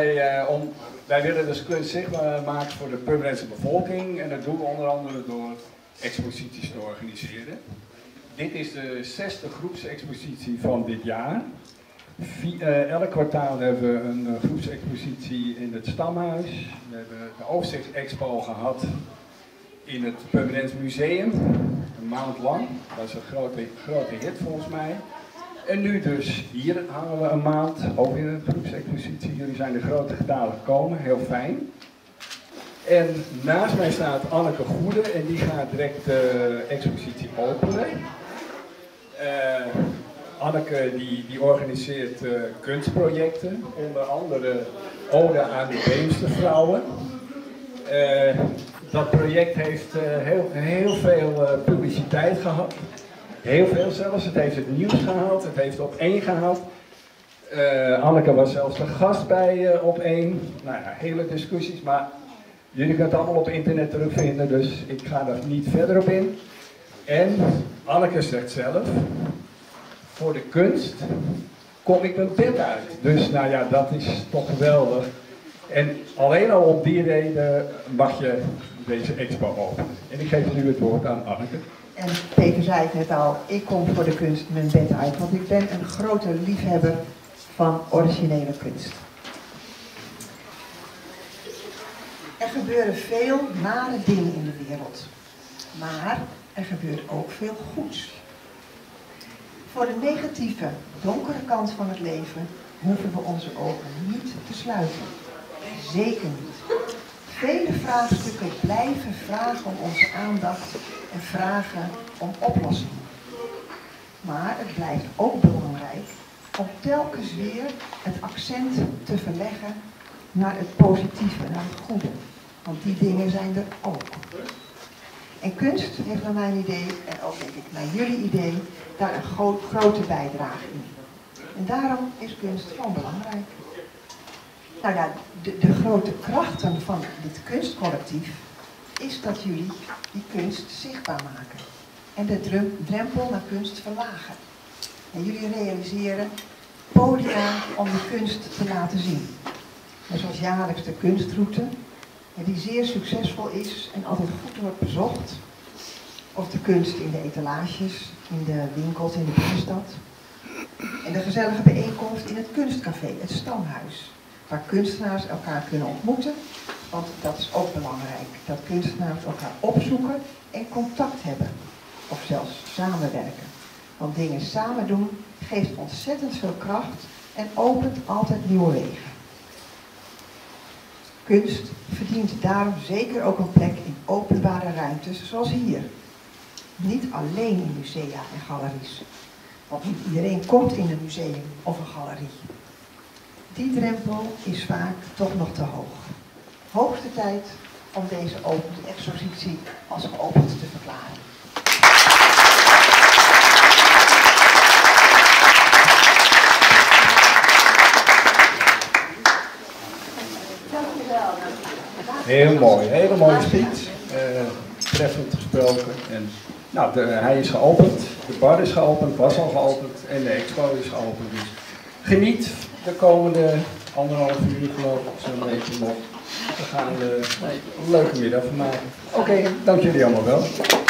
wij willen dus kunst zichtbaar maken voor de Purmerendse bevolking. En dat doen we onder andere door exposities te organiseren. Dit is de 6e groepsexpositie van dit jaar. Elk kwartaal hebben we een groepsexpositie in het Stamhuis. We hebben de overzichtsexpo gehad in het Purmerends Museum, een maand lang. Dat is een grote hit volgens mij. En nu dus hier hangen we een maand, ook in een groepsexpositie. Jullie zijn de grote getalen gekomen, heel fijn. En naast mij staat Anneke Goede en die gaat direct de expositie openen. Anneke die organiseert kunstprojecten, onder andere Ode aan de Beemstervrouwen. Dat project heeft heel veel publiciteit gehad. Heel veel zelfs. Het heeft het nieuws gehaald, het heeft op 1 gehaald. Anneke was zelfs de gast bij op 1. Nou ja, hele discussies, maar jullie kunnen het allemaal op internet terugvinden, dus ik ga daar niet verder op in. En Anneke zegt zelf, voor de kunst kom ik mijn bed uit. Dus nou ja, dat is toch geweldig. En alleen al om die reden mag je deze expo openen. En ik geef nu het woord aan Anneke. En Peter zei het net al, ik kom voor de kunst mijn bed uit, want ik ben een grote liefhebber van originele kunst. Er gebeuren veel nare dingen in de wereld, maar er gebeurt ook veel goeds. Voor de negatieve, donkere kant van het leven hoeven we onze ogen niet te sluiten. Zeker niet. Vele vraagstukken blijven vragen om onze aandacht en vragen om oplossingen. Maar het blijft ook belangrijk om telkens weer het accent te verleggen naar het positieve, naar het goede. Want die dingen zijn er ook. En kunst heeft naar mijn idee, en ook denk ik naar jullie idee, daar een grote bijdrage in. En daarom is kunst gewoon belangrijk. Nou ja, de grote krachten van dit kunstcollectief is dat jullie die kunst zichtbaar maken. En de drempel naar kunst verlagen. En jullie realiseren podia om de kunst te laten zien. En zoals jaarlijks de kunstroute, die zeer succesvol is en altijd goed wordt bezocht. Of de kunst in de etalages, in de winkels in de binnenstad. En de gezellige bijeenkomst in het kunstcafé, het Stamhuis. Waar kunstenaars elkaar kunnen ontmoeten, want dat is ook belangrijk. Dat kunstenaars elkaar opzoeken en contact hebben. Of zelfs samenwerken. Want dingen samen doen geeft ontzettend veel kracht en opent altijd nieuwe wegen. Kunst verdient daarom zeker ook een plek in openbare ruimtes zoals hier. Niet alleen in musea en galeries. Want niet iedereen komt in een museum of een galerie. Die drempel is vaak toch nog te hoog. Hoogste tijd om deze expositie als geopend te verklaren. Heel mooi, hele mooie speech. Treffend gesproken. En, nou, hij is geopend, de bar is geopend, was al geopend en de expo is geopend. Dus geniet de komende 1,5 uur geloof ik, zo'n beetje nog. We gaan er een leuke middag van maken. Oké, dank jullie allemaal wel.